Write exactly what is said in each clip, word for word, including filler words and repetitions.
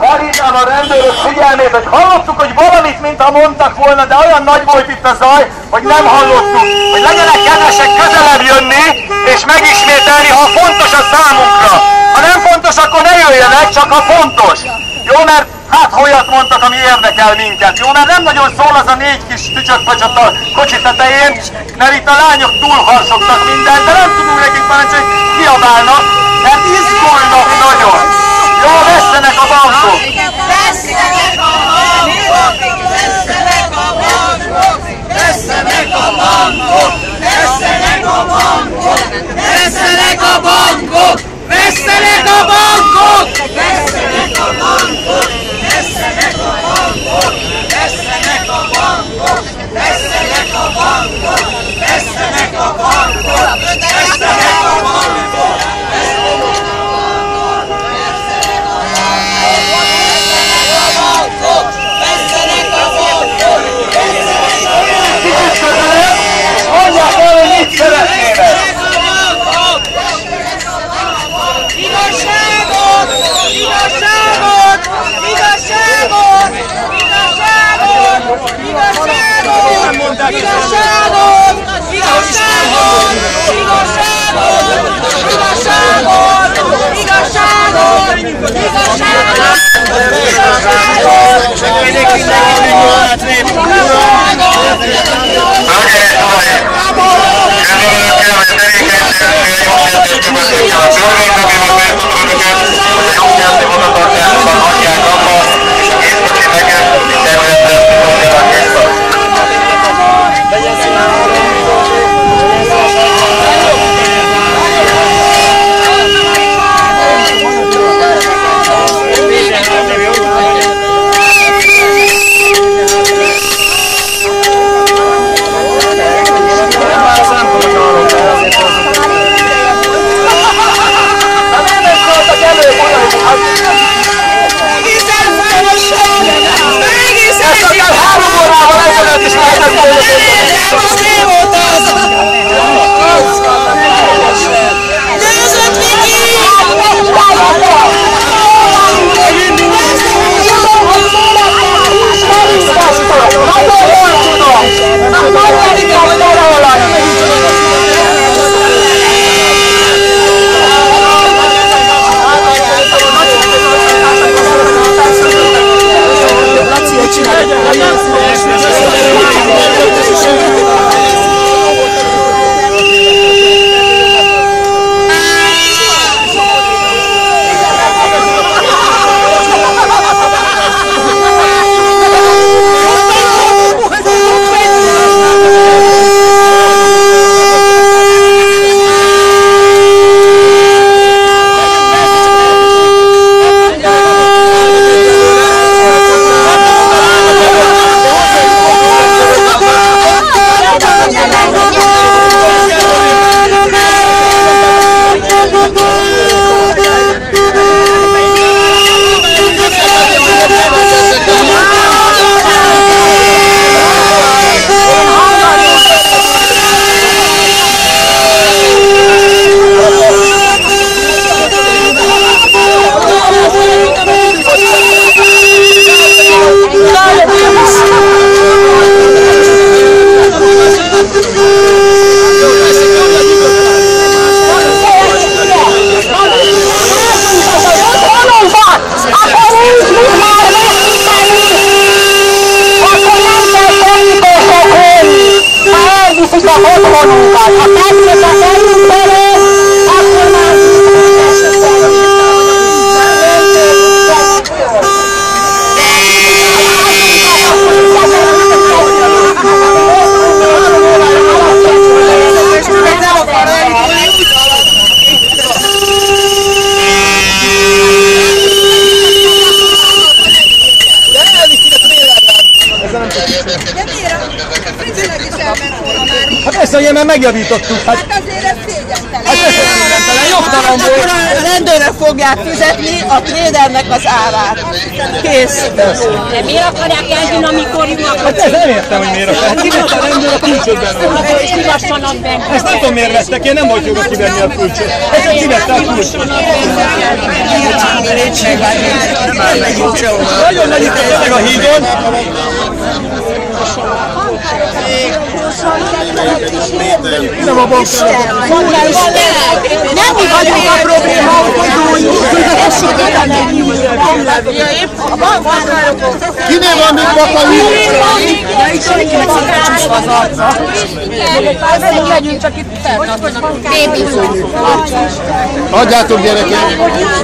felhívnám a rendőrök figyelmét, hogy hallottuk, hogy valamit, mintha mondtak volna, de olyan nagy volt itt a zaj, hogy nem hallottuk, hogy legyenek kedvesek közelebb jönni, és megismételni, ha fontos a számunkra. Ha nem fontos, akkor ne jöjjenek, csak ha fontos. Jó, mert hát olyat mondtak, ami érdekel minket. Jó, mert nem nagyon szól az a négy kis tücsökpacsot a kocsi tetején, mert itt a lányok túlharsogtak mindent, de nem tudunk nekik parancsolni, hogy kiabálnak, mert izgulnak nagyon. Jó, vesszenek a bankok! Vesszenek a bankok! Vesszenek a bankok! Vesszenek a bankok! Vesszenek a bankok! Vesszenek a bankok! Vesszenek a bankok! Vesszenek a bankok! Vesszenek a bankok! Vesszenek a bankok! Vesszenek a bankok! Vesszenek a bankok! Vesszenek a bankok! Mondják el, hogy mit szeretnének! Igazságot! Igazságot! Igazságot! Igazságot! Igazságot! Igazságot! Igazságot! Igazságot! Igazságot! Igazságot! Hát ezt a mert megjavítottuk. Hát azért ez szégyentelen. Hát ez szégyentelen. jogtalan volt. Akkor a rendőrök fogják fizetni a trédernek az árát. Kész. De miért akarják eldinamikorúak? Hát ez nem értem, hogy miért akarják. Kivette a rendőr a kulcsot benne. És kilassanak benne. Ezt nem tudom miért vettek, én nem volt jogok kivenni a kulcsot. Ezért kivette a kulcsot. Nagyon nagy itt a tömeg a hídon. Nem a bank. Nem mi vagyunk a probléma, hogy Kinél van még bakai? senkinek szinte csúszva az arca. Nem megyünk, csak itt bébizunk. Adjátok, gyerekek!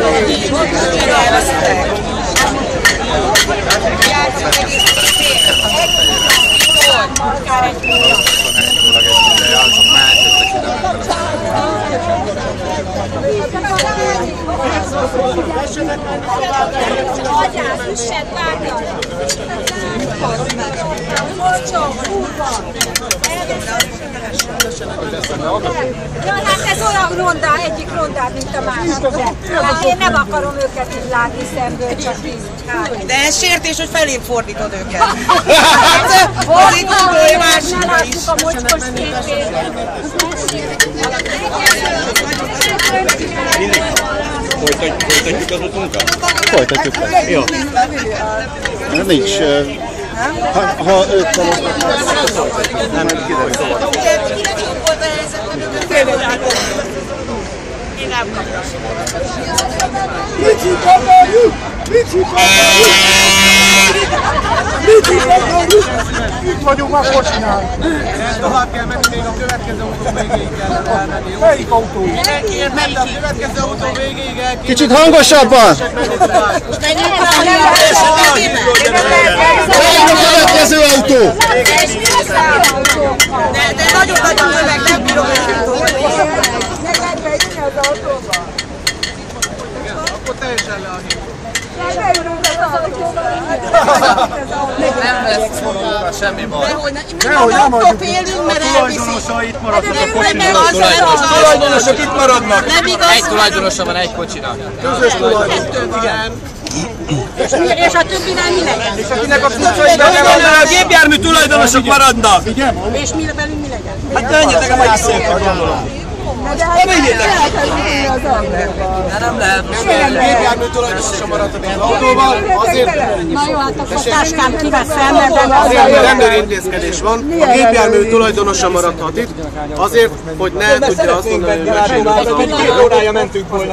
Ja, hát ez olyan ronda, egyik rondább, mint a másik. Hát én nem akarom őket így látni szemből, csak így. De ez sértés, hogy felém fordítod őket. Hát, fordítod, hogy másikra is. A mocskos képét. Folytatjuk az utunkat? Folytatjuk. Jó. Nincs. Ha, ha ők valószínűleg... Nem, nem kiderül. Én nem kaptam. Mit akarjuk? Mit akarjuk? Mit akarjuk? Itt vagyunk már Kocsinál. Tovább kell menni, még a következő autó végéig kell elmenni. Melyik autó? Mindenkiért menni, a következő autó végéig el kell. Kicsit hangosabban! Menjünk a Melyik a következő autó? De, de nagyon-nagyon tömeg, nem bírom őket. Akkor teljesen le a hív. Nem lesz Szóval semmi baj. Mi a naptól félünk, mert elviszik. Itt maradnak a Nem kocsinak. igaz, nem igaz. Tulajdonosok itt maradnak. Nem igaz. Egy tulajdonosa van egy kocsinak. Közös tulajdonos. És a többinek mi legyen? És akinek a kulcsai benne van, a gépjármű tulajdonosok maradnak. És mi velünk mi legyen? Hát menjetek a megszéltek, gondolom. De menjétek! De nem lehet. A gépjármű tulajdonosa maradt az autóval, azért, Na jó, hát akkor táskám kiveszem, mert azért, mert rendőri intézkedés van, a gépjármű tulajdonosa maradhat itt, azért, hogy ne tudja azt mondani, hogy Két órája mentünk volna.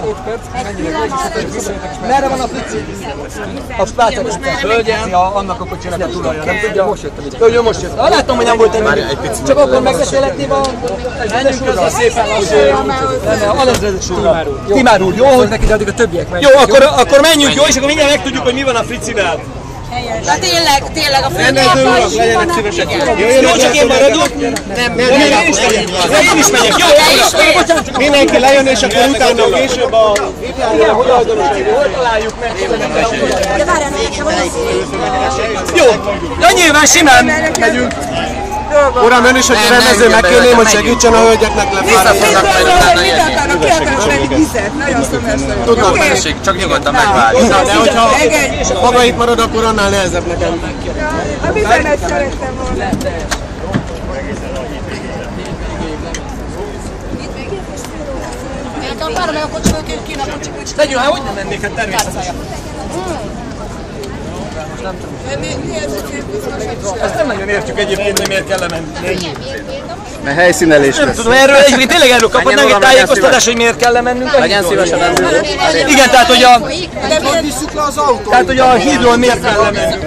Merre van a Frici? A látjátok, hölgyem, annak a kocsinak a tulajja, nem tudja? Most jöttem itt. Hölgyem, most jöttem. Látom, hogy nem volt ennyi. Csak akkor megbeszélhetnél a... Menjünk össze szépen lassan. Alezredes úr. Timár úr, jó? Hogy neki, de addig a többiek menjünk. Jó, akkor, akkor menjünk, jó? És akkor mindjárt megtudjuk, hogy mi van a Fricivel. Na tényleg, tényleg a Rendező urak, legyenek szívesek. Jó, csak én maradok? Nem, nem, én is megyek. Én is megyek, jó? Mindenki lejön, és akkor utána később a gépjármű tulajdonosa. Hol találjuk meg? Jó, de nyilván simán megyünk. Uram, ön is, hogy rendező, megkérném, hogy segítsen a hölgyeknek lefáradni. Tudnak menni. Csak nyugodtan megvárjuk. De hogyha maga itt marad, akkor annál nehezebb nekem. A vizemet szerettem volna. Tegyünk, hát hogy nem mennék, hát természetesen. Ezt nem nagyon értjük egyébként, hogy miért kell lemenni. Mert helyszínelés Nem tudom, erről egyébként tényleg erről kaphatnánk egy tájékoztatás, hogy miért kell lemennünk a Legyen szívesen rendőr. Igen, tehát hogy a... Hogy visszük le az autót? Tehát hogy a hídról miért kell lemennünk?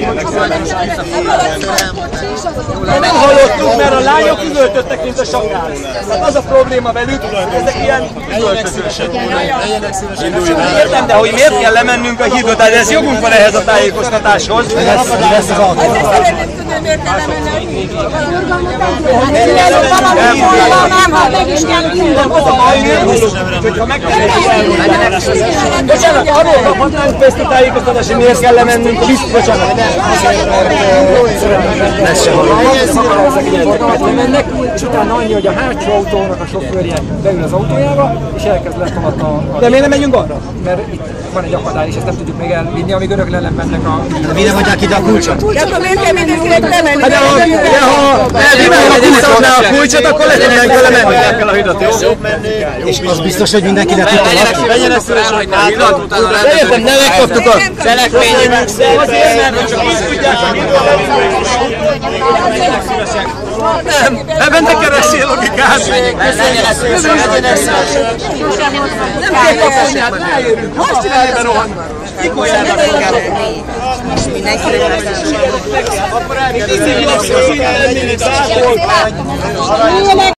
Nem hallottuk, mert a lányok üvöltöttek, mint a sakál. Hát az a probléma velük, ezek ilyen üvöltözősek. Értem, de hogy miért kell lemennünk a hídról, tehát ez jogunk van ehhez a tájékoztatáshoz. Ezt szeretném tudni, miért kell lemenni. Nem, ha meg is kell minden. Bocsánat, arról kaphatnánk ezt a tájékoztatási, miért kell lemennünk, biztos, bocsánat. Ez sem lemennek, és utána annyi, hogy a hátsó autónak a sofőrje beül az autójába, és elkezd letolatni a... De miért nem menjünk arra? Mert itt van egy akadály, és ezt nem tudjuk még elvinni, amíg önök le nem mennek a... Mire mondják ide a kulcsot? Hát ha miért kell mindenkinek lemenni? De ha elvinni a kulcsot, akkor legyen kell lemenni. És az biztos, hogy mindenki le tudta lakni? Legyen ezt szüles, hogy nálat, utána Értem, ne megkaptuk a... cselekmények szép. Azért, mert csak így tudják, hogy mit nem, ebben ne keressél logikát! Legyen ezt szüles, legyen ezt szüles. Nem kell kapni, hát rájövünk! Most csinálj be rohanni! Mikor járnak a kell? Mindenkinek Akkor elég tíz év laksz, hogy innen lennél egy zászló!